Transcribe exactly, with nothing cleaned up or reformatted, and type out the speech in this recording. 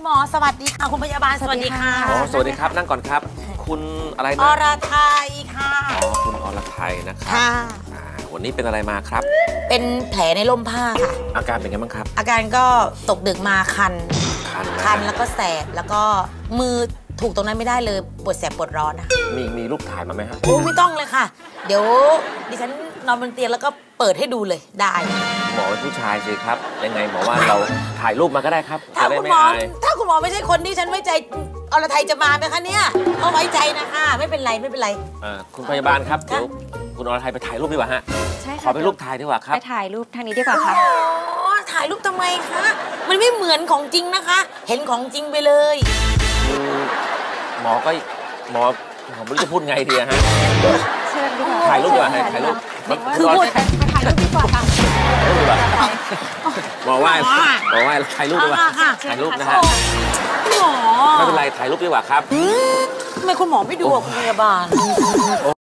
หมอสวัสดีค่ะคุณพยาบาลสวัสดีค่ะอ๋อสวัสดีครับนั่งก่อนครับคุณอะไรนะอรไทยค่ะอ๋อคุณอรไทยนะครับค่ะวันนี้เป็นอะไรมาครับเป็นแผลในร่มผ้าค่ะอาการเป็นไงบ้างครับอาการก็ตกดึกมาคันคันคันแล้วก็แสบแล้วก็มือถูกตรงนั้นไม่ได้เลยปวดแสบปวดร้อนนะมีมีรูปถ่ายมาไหมฮะโอ้ไม่ต้องเลยค่ะเดี๋ยวดิฉันนอนบนเตียงแล้วก็เปิดให้ดูเลยได้หมอเป็นผู้ชายสิครับยังไงหมอว่าเราถ่ายรูปมาก็ได้ครับถ้าคุณหมอถ้าคุณหมอไม่ใช่คนที่ฉันไว้ใจอรไทยจะมาไหมคะเนี่ยก็ไว้ใจนะคะไม่เป็นไรไม่เป็นไรคุณพยาบาลครับเดี๋ยวคุณอรไทยไปถ่ายรูปดีกว่าฮะใช่ค่ะขอเป็นรูปถ่ายดีกว่าครับไปถ่ายรูปทางนี้ดีกว่าค่ะอ๋อถ่ายรูปทำไมคะมันไม่เหมือนของจริงนะคะเห็นของจริงไปเลยหมอก็หมอผมไม่รู้จะพูดไงดีฮะเชิญดีกว่าถ่ายรูปดีกว่าถ่ายรูปคือพูดถ่ายรูปดีกว่าค่ะถ่ายรูปดีกว่าหมอว่าหมอว่าถ่ายรูปดีกว่าถ่ายรูปนะฮะหมอไม่เป็นไรถ่ายรูปดีกว่าครับทำไมคุณหมอไม่ดูคุณพยาบาล